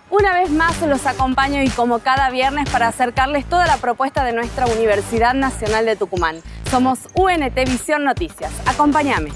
Una vez más los acompaño y como cada viernes para acercarles toda la propuesta de nuestra Universidad Nacional de Tucumán. Somos UNT Visión Noticias. Acompáñame.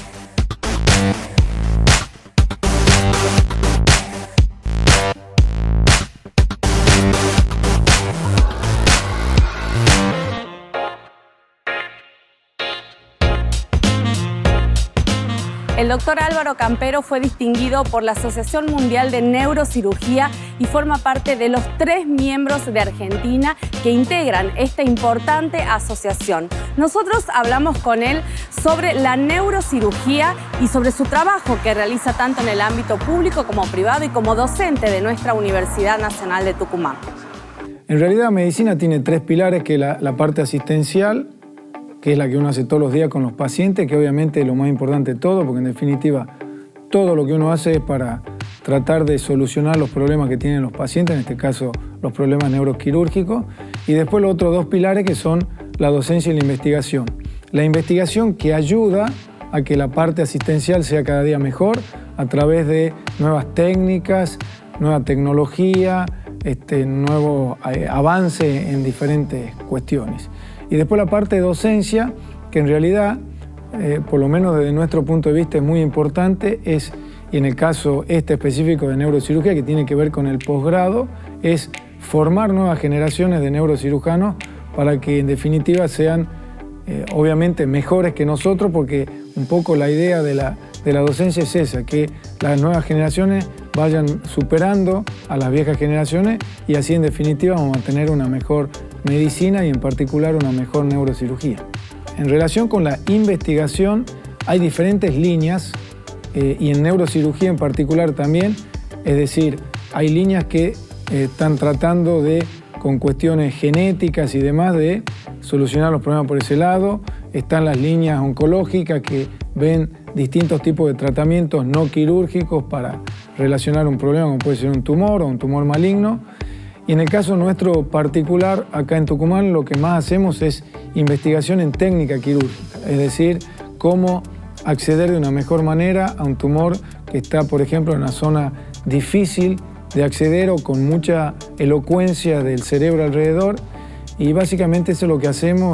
El doctor Álvaro Campero fue distinguido por la Asociación Mundial de Neurocirugía y forma parte de los 3 miembros de Argentina que integran esta importante asociación. Nosotros hablamos con él sobre la neurocirugía y sobre su trabajo que realiza tanto en el ámbito público como privado y como docente de nuestra Universidad Nacional de Tucumán. En realidad, medicina tiene 3 pilares, que es la parte asistencial, que es la que uno hace todos los días con los pacientes, que obviamente es lo más importante de todo, porque en definitiva todo lo que uno hace es para tratar de solucionar los problemas que tienen los pacientes, en este caso los problemas neuroquirúrgicos, y después los otros 2 pilares que son la docencia y la investigación. La investigación que ayuda a que la parte asistencial sea cada día mejor a través de nuevas técnicas, nueva tecnología, nuevo avance en diferentes cuestiones. Y después la parte de docencia, que en realidad, por lo menos desde nuestro punto de vista, es muy importante, y en el caso específico de neurocirugía, que tiene que ver con el posgrado, es formar nuevas generaciones de neurocirujanos para que en definitiva sean obviamente mejores que nosotros, porque un poco la idea de la docencia es esa, que las nuevas generaciones vayan superando a las viejas generaciones y así en definitiva vamos a tener una mejor medicina y en particular una mejor neurocirugía. En relación con la investigación hay diferentes líneas y en neurocirugía en particular también, es decir, hay líneas que están tratando de, con cuestiones genéticas y demás, de solucionar los problemas por ese lado. Están las líneas oncológicas que ven distintos tipos de tratamientos no quirúrgicos para relacionar un problema como puede ser un tumor o un tumor maligno. Y en el caso nuestro particular, acá en Tucumán, lo que más hacemos es investigación en técnica quirúrgica, es decir, cómo acceder de una mejor manera a un tumor que está, por ejemplo, en una zona difícil de acceder o con mucha elocuencia del cerebro alrededor. Y básicamente eso es lo que hacemos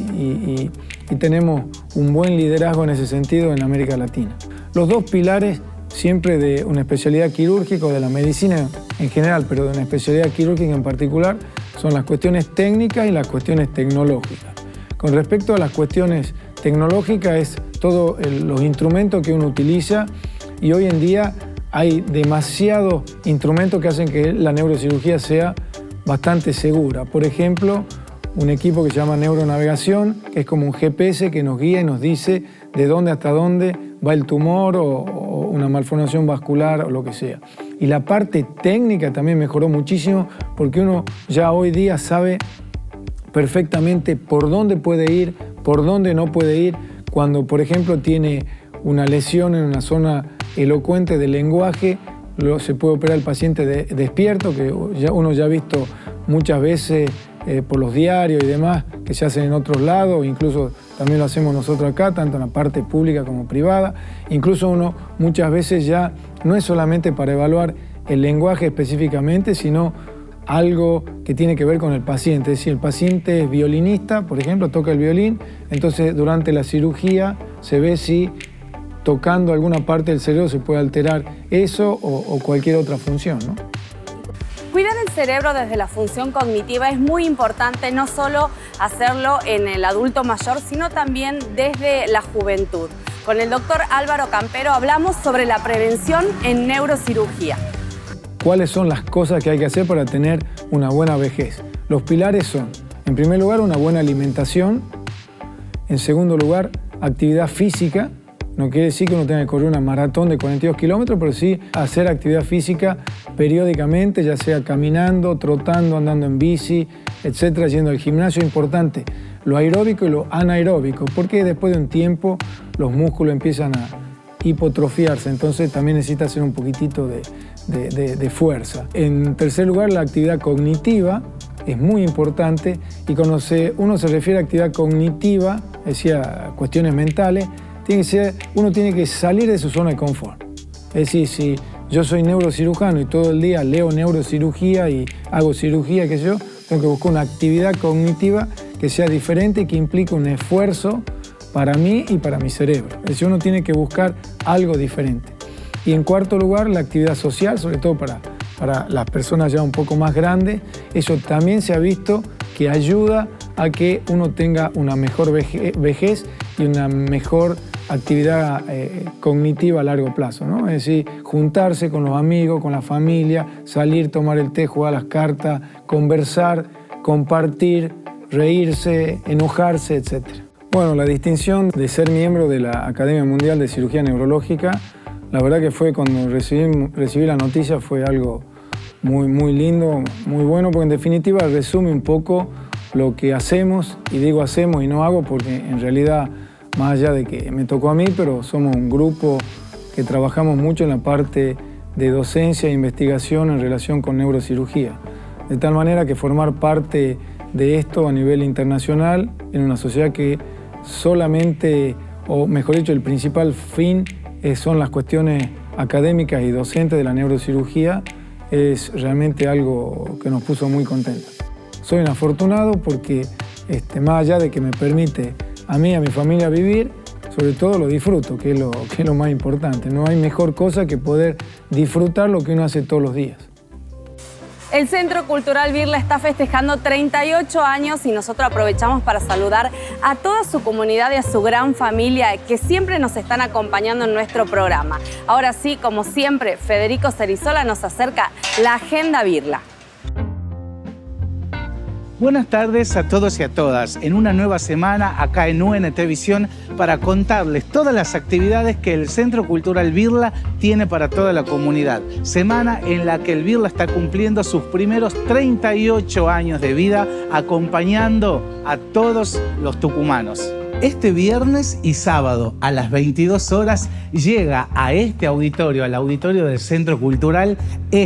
y tenemos un buen liderazgo en ese sentido en América Latina. Los 2 pilares siempre de una especialidad quirúrgica o de la medicina en general, pero de una especialidad quirúrgica en particular, son las cuestiones técnicas y las cuestiones tecnológicas. Con respecto a las cuestiones tecnológicas es todos los instrumentos que uno utiliza y hoy en día hay demasiados instrumentos que hacen que la neurocirugía sea bastante segura. Por ejemplo, un equipo que se llama neuronavegación, que es como un GPS que nos guía y nos dice de dónde hasta dónde va el tumor o una malformación vascular o lo que sea. Y la parte técnica también mejoró muchísimo porque uno ya hoy día sabe perfectamente por dónde puede ir, por dónde no puede ir, cuando por ejemplo tiene una lesión en una zona elocuente del lenguaje, se puede operar al paciente despierto, que uno ya ha visto muchas veces por los diarios y demás que se hacen en otros lados, incluso también lo hacemos nosotros acá, tanto en la parte pública como privada. Incluso uno muchas veces ya no es solamente para evaluar el lenguaje específicamente, sino algo que tiene que ver con el paciente. Es decir, el paciente es violinista, por ejemplo, toca el violín, entonces durante la cirugía se ve si tocando alguna parte del cerebro se puede alterar eso o cualquier otra función, ¿no? Cuidar el cerebro desde la función cognitiva es muy importante, no solo hacerlo en el adulto mayor, sino también desde la juventud. Con el doctor Álvaro Campero hablamos sobre la prevención en neurocirugía. ¿Cuáles son las cosas que hay que hacer para tener una buena vejez? Los pilares son, en primer lugar, una buena alimentación. En segundo lugar, actividad física. No quiere decir que uno tenga que correr una maratón de 42 kilómetros, pero sí hacer actividad física periódicamente, ya sea caminando, trotando, andando en bici, etcétera, yendo al gimnasio. Es importante lo aeróbico y lo anaeróbico, porque después de un tiempo los músculos empiezan a hipotrofiarse, entonces también necesita hacer un poquitito de fuerza. En tercer lugar, la actividad cognitiva es muy importante, y cuando uno se refiere a actividad cognitiva, decía cuestiones mentales, uno tiene que salir de su zona de confort. Es decir, si yo soy neurocirujano y todo el día leo neurocirugía y hago cirugía, qué sé yo, tengo que buscar una actividad cognitiva que sea diferente y que implique un esfuerzo para mí y para mi cerebro. Es decir, uno tiene que buscar algo diferente. Y en cuarto lugar, la actividad social, sobre todo para las personas ya un poco más grandes, eso también se ha visto que ayuda a que uno tenga una mejor vejez y una mejor actividad cognitiva a largo plazo, ¿no? Es decir, juntarse con los amigos, con la familia, salir, tomar el té, jugar a las cartas, conversar, compartir, reírse, enojarse, etc. Bueno, la distinción de ser miembro de la Academia Mundial de Cirugía Neurológica, la verdad que fue cuando recibí la noticia fue algo muy lindo, muy bueno, porque en definitiva resume un poco lo que hacemos, y digo hacemos y no hago porque en realidad, más allá de que me tocó a mí, pero somos un grupo que trabajamos mucho en la parte de docencia e investigación en relación con neurocirugía. De tal manera que formar parte de esto a nivel internacional en una sociedad que solamente, o mejor dicho, el principal fin son las cuestiones académicas y docentes de la neurocirugía, es realmente algo que nos puso muy contentos. Soy un afortunado porque más allá de que me permite a mí y a mi familia vivir, sobre todo lo disfruto, que es lo más importante. No hay mejor cosa que poder disfrutar lo que uno hace todos los días. El Centro Cultural Birla está festejando 38 años y nosotros aprovechamos para saludar a toda su comunidad y a su gran familia que siempre nos están acompañando en nuestro programa. Ahora sí, como siempre, Federico Cerizola nos acerca la Agenda Birla. Buenas tardes a todos y a todas. En una nueva semana acá en UNT Visión para contarles todas las actividades que el Centro Cultural Birla tiene para toda la comunidad. Semana en la que el Birla está cumpliendo sus primeros 38 años de vida acompañando a todos los tucumanos. Este viernes y sábado a las 22 horas llega a este auditorio, al auditorio del Centro Cultural,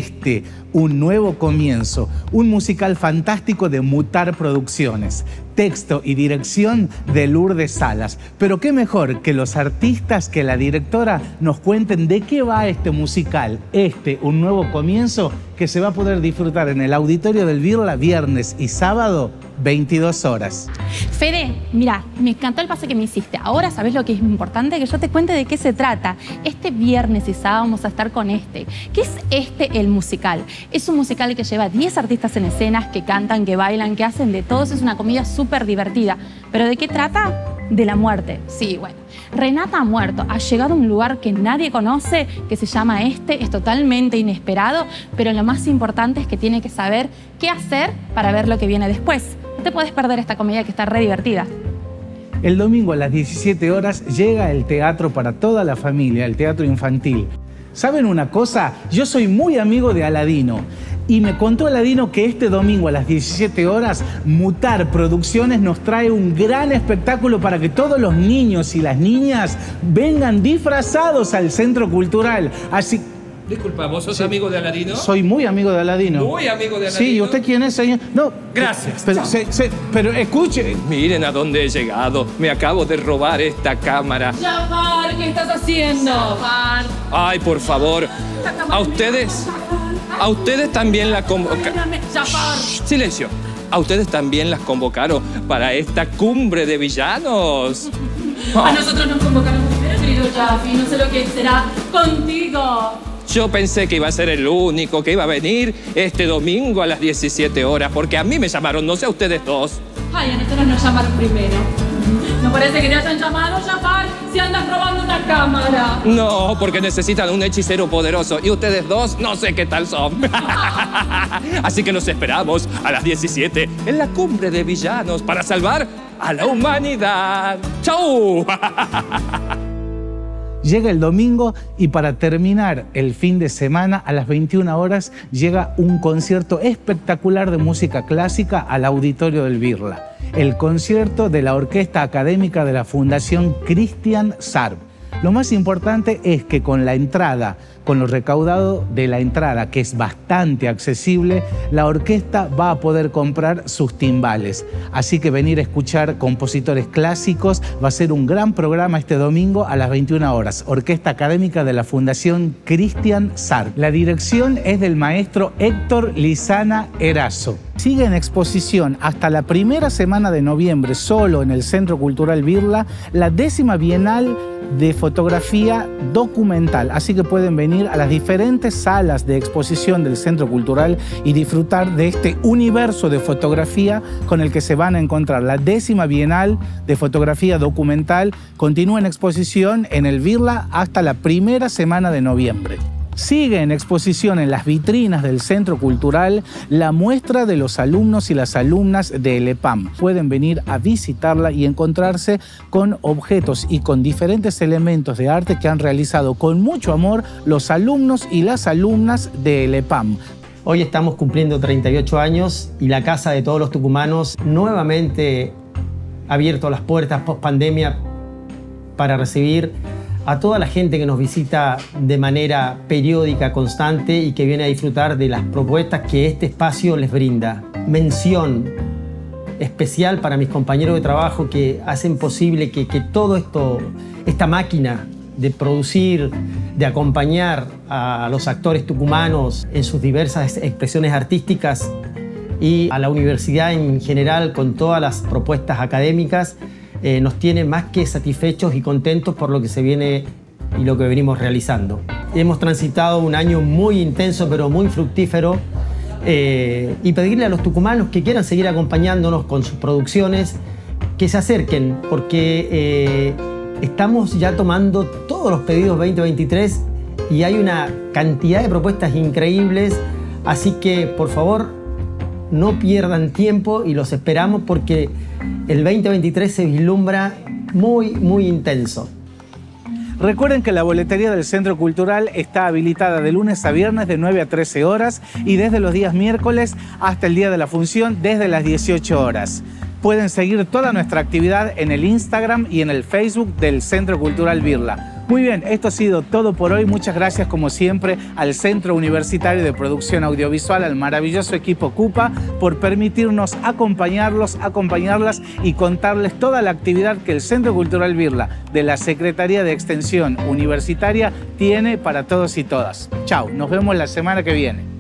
un nuevo comienzo, un musical fantástico de Mutar Producciones. Texto y dirección de Lourdes Salas. Pero qué mejor que los artistas, que la directora nos cuenten de qué va este musical, un nuevo comienzo que se va a poder disfrutar en el auditorio del Birla viernes y sábado 22 horas. Fede, mira, me encantó el pase que me hiciste. Ahora sabes lo que es importante, que yo te cuente de qué se trata. Este viernes y sábado vamos a estar con ¿Qué es el musical? Es un musical que lleva 10 artistas en escenas, que cantan, que bailan, que hacen de todos. Es una comedia súper divertida. ¿Pero de qué trata? De la muerte. Sí, bueno. Renata ha muerto, ha llegado a un lugar que nadie conoce, que se llama es totalmente inesperado, pero lo más importante es que tiene que saber qué hacer para ver lo que viene después. No te puedes perder esta comedia que está re divertida. El domingo a las 17 horas llega el teatro para toda la familia, el teatro infantil. ¿Saben una cosa? Yo soy muy amigo de Aladino. Y me contó Aladino que este domingo a las 17 horas Mutar Producciones nos trae un gran espectáculo para que todos los niños y las niñas vengan disfrazados al Centro Cultural. Así... Disculpa, ¿vos sos amigo de Aladino? Soy muy amigo de Aladino. ¿Muy amigo de Aladino? Sí, ¿y usted quién es, señor? No. Gracias. Pero escuche. Miren a dónde he llegado. Me acabo de robar esta cámara. Jafar, ¿qué estás haciendo? Jafar. Ay, por favor. ¿A ustedes también la convocaron? Silencio. ¿A ustedes también las convocaron para esta cumbre de villanos? A nosotros nos convocaron primero, querido Jaffi. No sé lo que será contigo. Yo pensé que iba a ser el único que iba a venir este domingo a las 17 horas, porque a mí me llamaron, no sé a ustedes dos. Ay, a nosotros nos llamaron primero. ¿No parece que te hayan llamado, Jafar, si andas robando una cámara? No, porque necesitan un hechicero poderoso y ustedes dos no sé qué tal son. Así que nos esperamos a las 17 en la cumbre de villanos para salvar a la humanidad. ¡Chau! Llega el domingo y para terminar el fin de semana a las 21 horas llega un concierto espectacular de música clásica al auditorio del Birla. El concierto de la Orquesta Académica de la Fundación Christian Sarb. Lo más importante es que con la entrada, con lo recaudado de la entrada, que es bastante accesible, la orquesta va a poder comprar sus timbales. Así que venir a escuchar compositores clásicos va a ser un gran programa este domingo a las 21 horas. Orquesta Académica de la Fundación Cristian Sark. La dirección es del maestro Héctor Lizana Erazo. Sigue en exposición hasta la primera semana de noviembre, solo en el Centro Cultural Birla, la 10ª Bienal de Fotografía Documental. Así que pueden venir a las diferentes salas de exposición del Centro Cultural y disfrutar de este universo de fotografía con el que se van a encontrar. La 10ª Bienal de Fotografía Documental continúa en exposición en el Birla hasta la primera semana de noviembre. Sigue en exposición en las vitrinas del Centro Cultural la muestra de los alumnos y las alumnas del EPAM. Pueden venir a visitarla y encontrarse con objetos y con diferentes elementos de arte que han realizado con mucho amor los alumnos y las alumnas del EPAM. Hoy estamos cumpliendo 38 años y la Casa de Todos los Tucumanos nuevamente ha abierto las puertas post pandemia para recibir a toda la gente que nos visita de manera periódica, constante y que viene a disfrutar de las propuestas que este espacio les brinda. Mención especial para mis compañeros de trabajo que hacen posible que todo esto, esta máquina de producir, de acompañar a los actores tucumanos en sus diversas expresiones artísticas y a la universidad en general con todas las propuestas académicas, nos tiene más que satisfechos y contentos por lo que se viene y lo que venimos realizando. Hemos transitado un año muy intenso pero muy fructífero y pedirle a los tucumanos que quieran seguir acompañándonos con sus producciones que se acerquen porque estamos ya tomando todos los pedidos 2023 y hay una cantidad de propuestas increíbles, así que por favor no pierdan tiempo y los esperamos porque el 2023 se vislumbra muy intenso. Recuerden que la boletería del Centro Cultural está habilitada de lunes a viernes de 9 a 13 horas y desde los días miércoles hasta el día de la función desde las 18 horas. Pueden seguir toda nuestra actividad en el Instagram y en el Facebook del Centro Cultural Birla. Muy bien, esto ha sido todo por hoy. Muchas gracias como siempre al Centro Universitario de Producción Audiovisual, al maravilloso equipo CUPA, por permitirnos acompañarlas y contarles toda la actividad que el Centro Cultural Birla de la Secretaría de Extensión Universitaria tiene para todos y todas. Chao, nos vemos la semana que viene.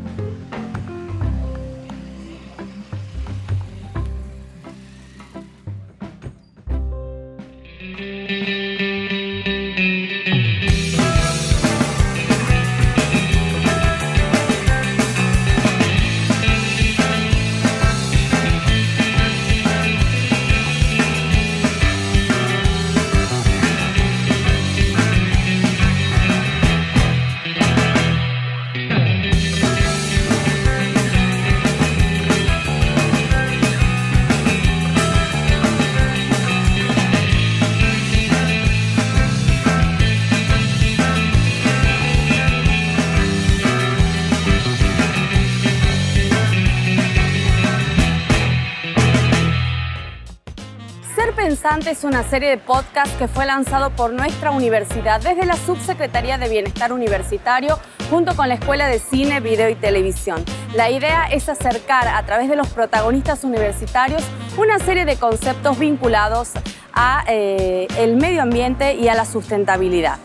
Pensante es una serie de podcast que fue lanzado por nuestra universidad desde la Subsecretaría de Bienestar Universitario junto con la Escuela de Cine, Video y Televisión. La idea es acercar a través de los protagonistas universitarios una serie de conceptos vinculados a el medio ambiente y a la sustentabilidad.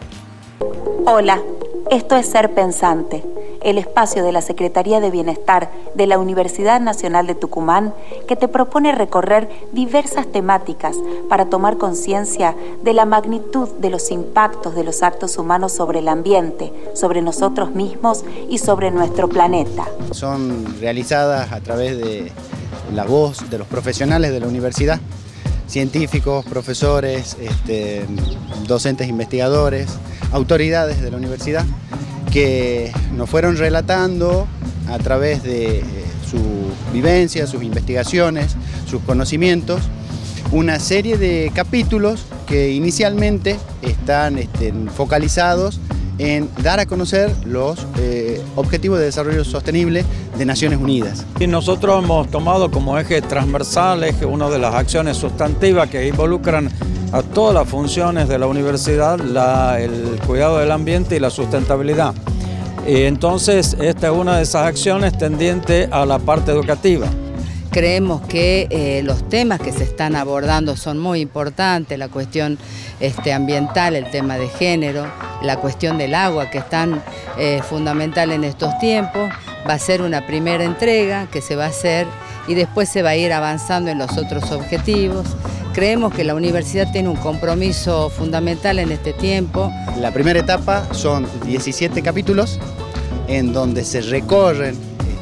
Hola, esto es Ser Pensante, el espacio de la Secretaría de Bienestar de la Universidad Nacional de Tucumán que te propone recorrer diversas temáticas para tomar conciencia de la magnitud de los impactos de los actos humanos sobre el ambiente, sobre nosotros mismos y sobre nuestro planeta. Son realizadas a través de la voz de los profesionales de la universidad, científicos, profesores, docentes investigadores, autoridades de la universidad, que nos fueron relatando a través de su vivencia, sus investigaciones, sus conocimientos, una serie de capítulos que inicialmente están focalizados en dar a conocer los Objetivos de Desarrollo Sostenible de Naciones Unidas. Y nosotros hemos tomado como eje transversal, una de las acciones sustantivas que involucran a todas las funciones de la universidad, el cuidado del ambiente y la sustentabilidad. Y entonces esta es una de esas acciones tendiente a la parte educativa. Creemos que los temas que se están abordando son muy importantes, la cuestión ambiental, el tema de género, la cuestión del agua, que es tan fundamental en estos tiempos. Va a ser una primera entrega que se va a hacer y después se va a ir avanzando en los otros objetivos. Creemos que la universidad tiene un compromiso fundamental en este tiempo. La primera etapa son 17 capítulos en donde se recorren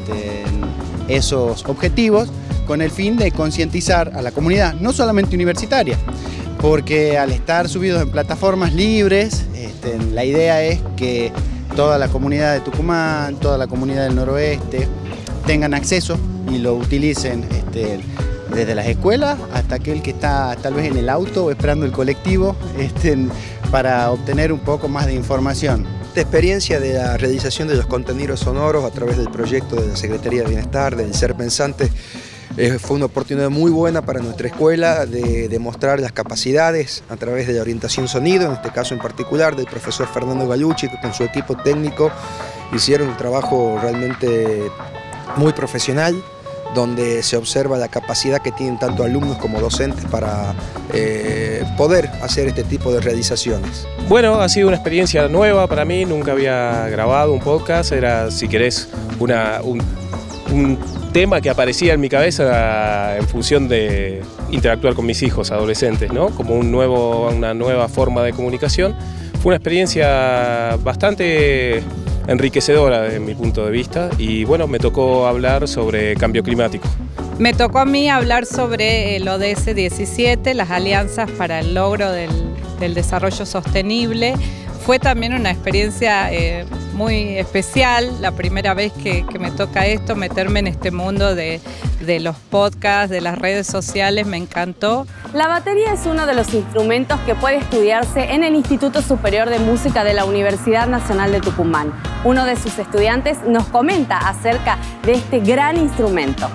esos objetivos con el fin de concientizar a la comunidad, no solamente universitaria, porque al estar subidos en plataformas libres, la idea es que toda la comunidad de Tucumán, toda la comunidad del noroeste tengan acceso y lo utilicen desde las escuelas hasta aquel que está tal vez en el auto o esperando el colectivo para obtener un poco más de información. Esta experiencia de la realización de los contenidos sonoros a través del proyecto de la Secretaría de Bienestar, del Ser Pensante, fue una oportunidad muy buena para nuestra escuela de demostrar las capacidades a través de la orientación sonido, en este caso en particular del profesor Fernando Galucci, que con su equipo técnico hicieron un trabajo realmente muy profesional, donde se observa la capacidad que tienen tanto alumnos como docentes para poder hacer este tipo de realizaciones. Bueno, ha sido una experiencia nueva para mí, nunca había grabado un podcast, era, si querés, un tema que aparecía en mi cabeza en función de interactuar con mis hijos adolescentes, ¿no? Como una nueva forma de comunicación. Fue una experiencia bastante enriquecedora desde mi punto de vista y bueno, me tocó hablar sobre cambio climático. Me tocó a mí hablar sobre el ODS 17, las alianzas para el logro del desarrollo sostenible. Fue también una experiencia muy especial, la primera vez que me toca esto, meterme en este mundo de los podcasts, de las redes sociales, me encantó. La batería es uno de los instrumentos que puede estudiarse en el Instituto Superior de Música de la Universidad Nacional de Tucumán. Uno de sus estudiantes nos comenta acerca de este gran instrumento.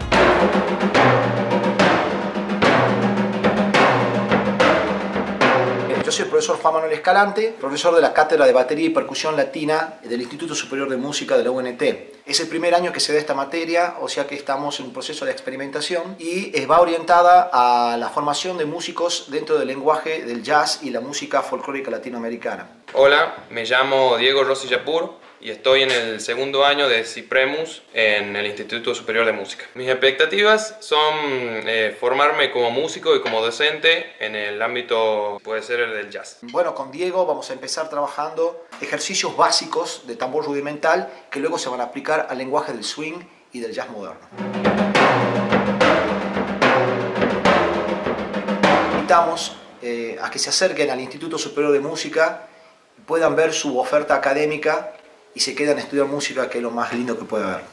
Yo soy el profesor Juan Manuel Escalante, profesor de la Cátedra de Batería y Percusión Latina del Instituto Superior de Música de la UNT. Es el primer año que se da esta materia, o sea que estamos en un proceso de experimentación y va orientada a la formación de músicos dentro del lenguaje del jazz y la música folclórica latinoamericana. Hola, me llamo Diego Rossi Yapur y estoy en el segundo año de CIPREMUS en el Instituto Superior de Música. Mis expectativas son formarme como músico y como docente en el ámbito, puede ser el del jazz. Bueno, con Diego vamos a empezar trabajando ejercicios básicos de tambor rudimental que luego se van a aplicar al lenguaje del swing y del jazz moderno. Invitamos a que se acerquen al Instituto Superior de Música, puedan ver su oferta académica y se quedan a estudiar música, que es lo más lindo que puede haber.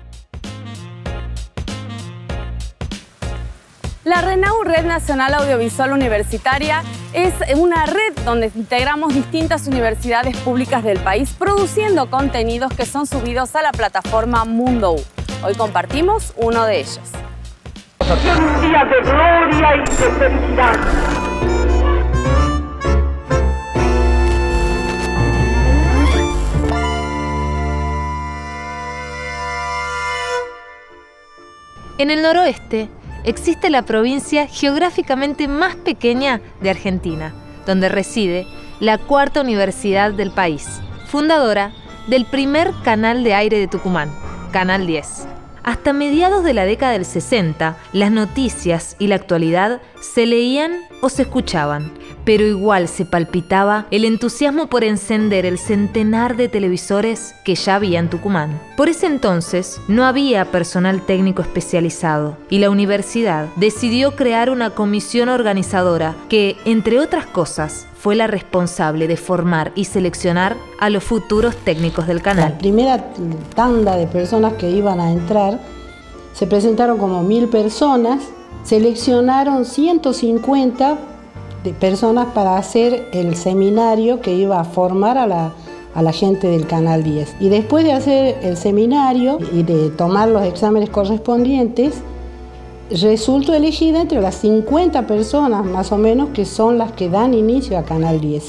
La RENAU, Red Nacional Audiovisual Universitaria, es una red donde integramos distintas universidades públicas del país produciendo contenidos que son subidos a la plataforma Mundo U. Hoy compartimos uno de ellos. Un día de gloria y de felicidad. En el noroeste existe la provincia geográficamente más pequeña de Argentina, donde reside la cuarta universidad del país, fundadora del primer canal de aire de Tucumán, Canal 10. Hasta mediados de la década del 60, las noticias y la actualidad se leían o se escuchaban, pero igual se palpitaba el entusiasmo por encender el centenar de televisores que ya había en Tucumán. Por ese entonces no había personal técnico especializado y la universidad decidió crear una comisión organizadora que, entre otras cosas, fue la responsable de formar y seleccionar a los futuros técnicos del canal. La primera tanda de personas que iban a entrar, se presentaron como 1000 personas, seleccionaron 150 de personas para hacer el seminario que iba a formar a la gente del Canal 10. Y después de hacer el seminario y de tomar los exámenes correspondientes, resultó elegida entre las 50 personas más o menos que son las que dan inicio a Canal 10.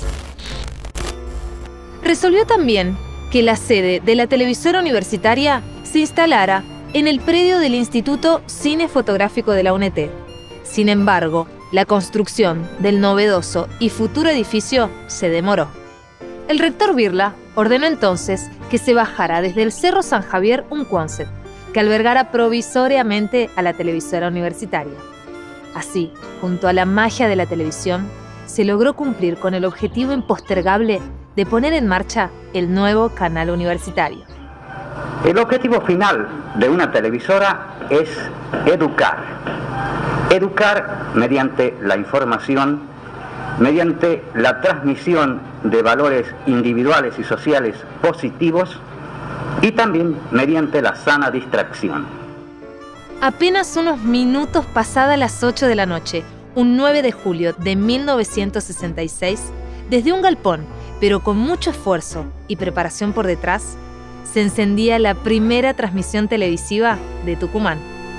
Resolvió también que la sede de la televisora universitaria se instalara en el predio del Instituto Cine Fotográfico de la UNT. Sin embargo, la construcción del novedoso y futuro edificio se demoró. El rector Birla ordenó entonces que se bajara desde el Cerro San Javier un concept que albergara provisoriamente a la televisora universitaria. Así, junto a la magia de la televisión, se logró cumplir con el objetivo impostergable de poner en marcha el nuevo canal universitario. El objetivo final de una televisora es educar. Educar mediante la información, mediante la transmisión de valores individuales y sociales positivos y también mediante la sana distracción. Apenas unos minutos pasadas las 8 de la noche, un 9 de julio de 1966, desde un galpón, pero con mucho esfuerzo y preparación por detrás, se encendía la primera transmisión televisiva de Tucumán.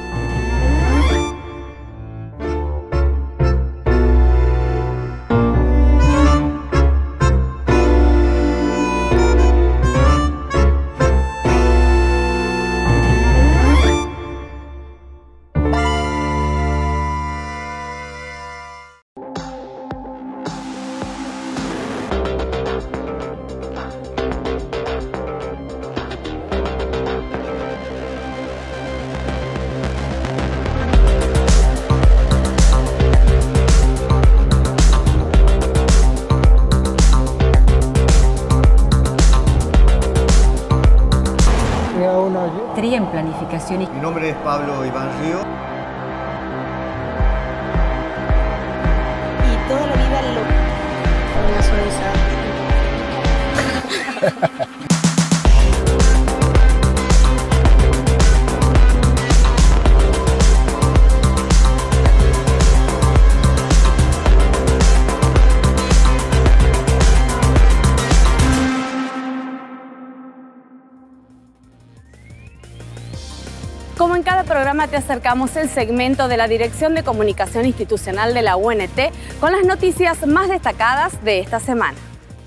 En planificación. Mi nombre es Pablo Iván Río. Y toda la vida lo voy a suavizar. Como en cada programa te acercamos el segmento de la Dirección de Comunicación Institucional de la UNT con las noticias más destacadas de esta semana.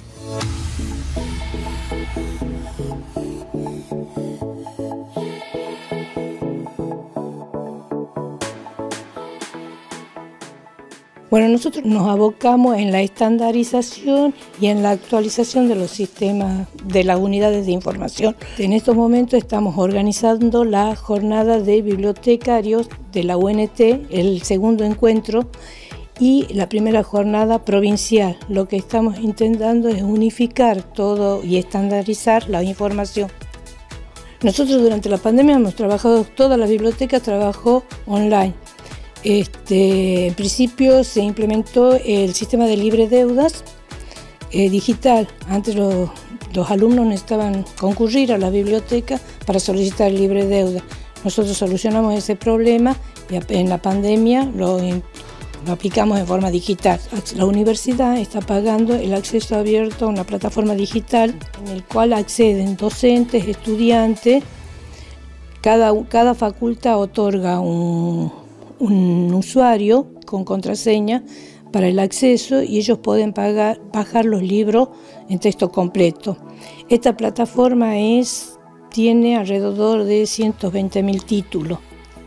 Bueno, nosotros nos abocamos en la estandarización y en la actualización de los sistemas de las unidades de información. En estos momentos estamos organizando la jornada de bibliotecarios de la UNT, el segundo encuentro, y la primera jornada provincial. Lo que estamos intentando es unificar todo y estandarizar la información. Nosotros durante la pandemia hemos trabajado, toda la biblioteca trabajó online. En principio se implementó el sistema de libre deudas digital. Antes los alumnos necesitaban concurrir a la biblioteca para solicitar libre deuda. Nosotros solucionamos ese problema y en la pandemia lo aplicamos en forma digital. La universidad está pagando el acceso abierto a una plataforma digital en el cual acceden docentes, estudiantes. Cada facultad otorga un usuario con contraseña para el acceso y ellos pueden bajar los libros en texto completo. Esta plataforma tiene alrededor de 120.000 títulos.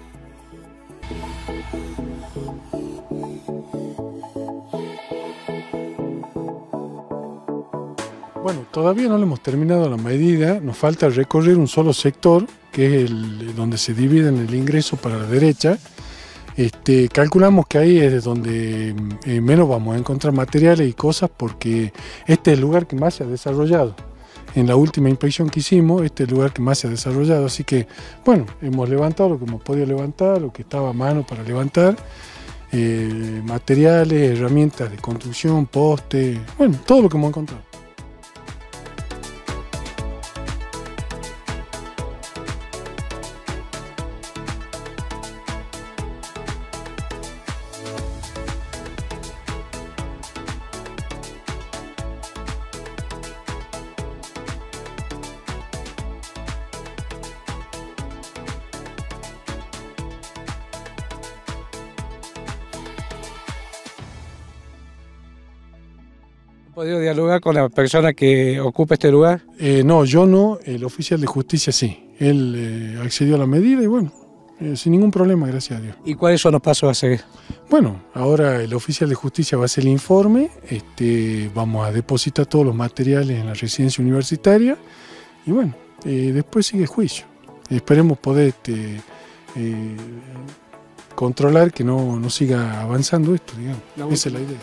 Bueno, todavía no le hemos terminado la medida, nos falta recorrer un solo sector, que es donde se divide en el ingreso para la derecha. Calculamos que ahí es donde menos vamos a encontrar materiales y cosas, porque este es el lugar que más se ha desarrollado. En la última inspección que hicimos, este es el lugar que más se ha desarrollado, así que, bueno, hemos levantado lo que hemos podido levantar, lo que estaba a mano para levantar, materiales, herramientas de construcción, postes, bueno, todo lo que hemos encontrado. ¿Han podido dialogar con la persona que ocupa este lugar? No, yo no, el oficial de justicia sí. Él accedió a la medida y bueno, sin ningún problema, gracias a Dios. ¿Y cuáles son los pasos a seguir? Bueno, ahora el oficial de justicia va a hacer el informe, vamos a depositar todos los materiales en la residencia universitaria y bueno, después sigue el juicio. Esperemos poder controlar que no siga avanzando esto, digamos. Esa es la idea.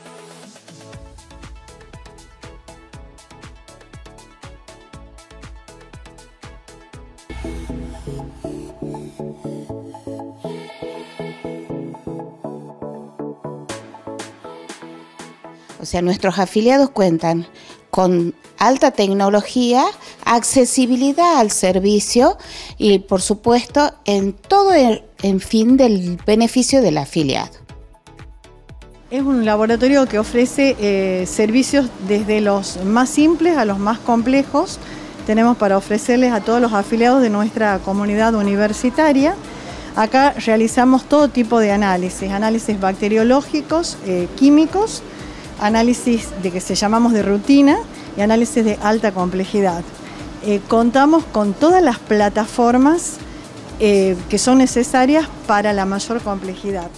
O sea, nuestros afiliados cuentan con alta tecnología, accesibilidad al servicio y, por supuesto, en todo en fin del beneficio del afiliado. Es un laboratorio que ofrece servicios desde los más simples a los más complejos. Tenemos para ofrecerles a todos los afiliados de nuestra comunidad universitaria. Acá realizamos todo tipo de análisis bacteriológicos, químicos, análisis de que llamamos de rutina y análisis de alta complejidad. Contamos con todas las plataformas que son necesarias para la mayor complejidad.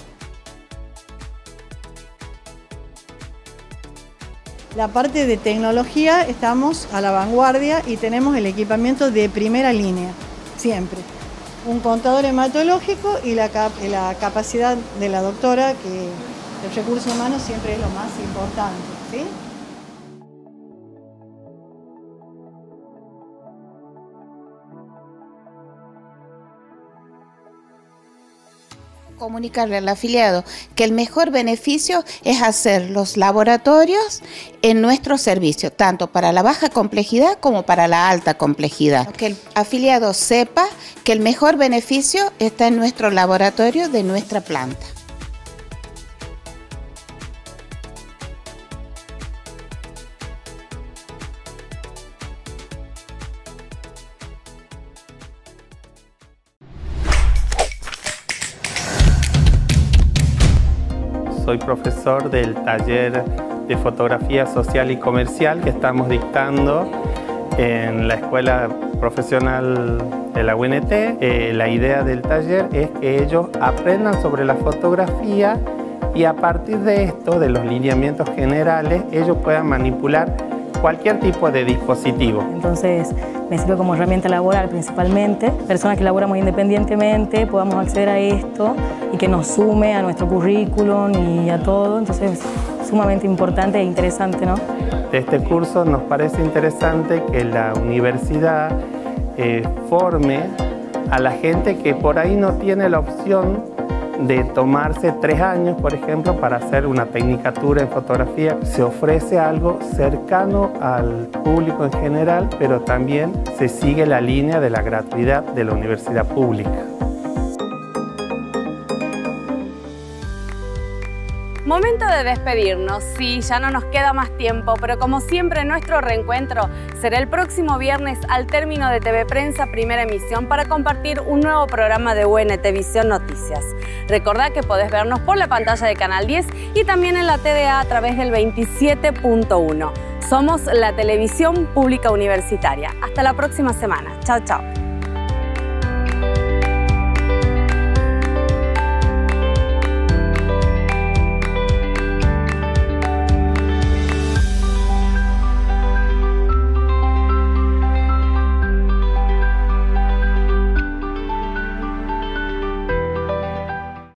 La parte de tecnología estamos a la vanguardia y tenemos el equipamiento de primera línea, siempre. Un contador hematológico y la capacidad de la doctora, que el recurso humano siempre es lo más importante, ¿sí? Comunicarle al afiliado que el mejor beneficio es hacer los laboratorios en nuestro servicio, tanto para la baja complejidad como para la alta complejidad. Que el afiliado sepa que el mejor beneficio está en nuestro laboratorio de nuestra planta. Soy profesor del taller de fotografía social y comercial que estamos dictando en la Escuela Profesional de la UNT. La idea del taller es que ellos aprendan sobre la fotografía y a partir de esto, de los lineamientos generales, ellos puedan manipular cualquier tipo de dispositivo. Entonces me sirve como herramienta laboral principalmente. Personas que laboramos independientemente podamos acceder a esto y que nos sume a nuestro currículum y a todo. Entonces es sumamente importante e interesante, ¿no? De este curso nos parece interesante que la universidad forme a la gente que por ahí no tiene la opción de tomarse 3 años, por ejemplo, para hacer una tecnicatura en fotografía. Se ofrece algo cercano al público en general, pero también se sigue la línea de la gratuidad de la universidad pública. Momento de despedirnos, sí, ya no nos queda más tiempo, pero como siempre nuestro reencuentro será el próximo viernes al término de TV Prensa Primera Emisión para compartir un nuevo programa de UNT Visión Noticias. Recordá que podés vernos por la pantalla de Canal 10 y también en la TDA a través del 27.1. Somos la televisión pública universitaria. Hasta la próxima semana. Chao, chao.